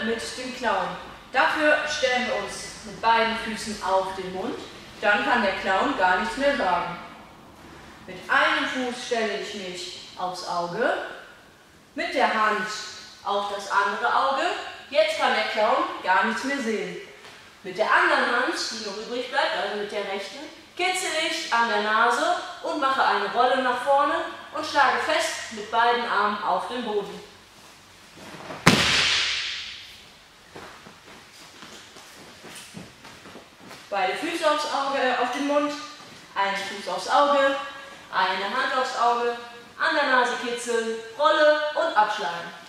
mit dem Clown. Dafür stellen wir uns mit beiden Füßen auf den Mund, dann kann der Clown gar nichts mehr sagen. Mit einem Fuß stelle ich mich aufs Auge, mit der Hand auf das andere Auge. Jetzt kann der Clown gar nichts mehr sehen. Mit der anderen Hand, die noch übrig bleibt, also mit der rechten, kitzel ich an der Nase und mache eine Rolle nach vorne und schlage fest mit beiden Armen auf den Boden. Beide Füße aufs Auge, auf den Mund, ein Fuß aufs Auge, eine Hand aufs Auge, an der Nase kitzeln, Rolle und abschlagen.